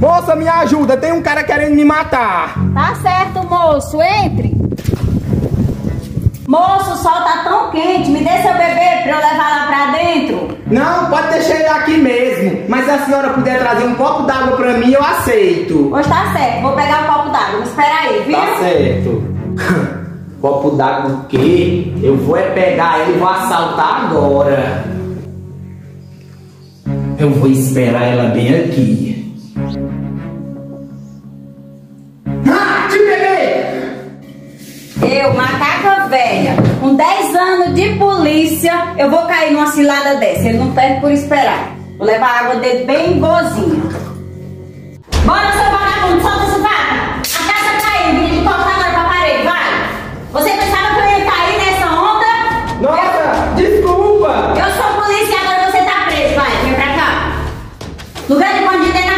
Moça, me ajuda, tem um cara querendo me matar. Tá certo, moço, entre. Moço, o sol tá tão quente, me dê seu bebê pra eu levar lá pra dentro. Não, pode deixar ele aqui mesmo. Mas se a senhora puder trazer um copo d'água pra mim, eu aceito. Pois tá certo, vou pegar o copo d'água, me espera aí, viu? Tá certo. Copo d'água o quê? Eu vou pegar ele e vou assaltar agora. Eu vou esperar ela bem aqui. Ah, te peguei! Eu, macaca velha, com 10 anos de polícia, eu vou cair numa cilada dessa. Ele não perde por esperar. Vou levar a água dele bem boazinha. Bora, seu vagabundo, solta essa vaca! A casa caiu, vim de cortar agora pra parede, vai! Você pensava que eu ia cair nessa onda? Nossa, desculpa! Eu sou polícia e agora você tá preso, vai, vem pra cá. No grande bandido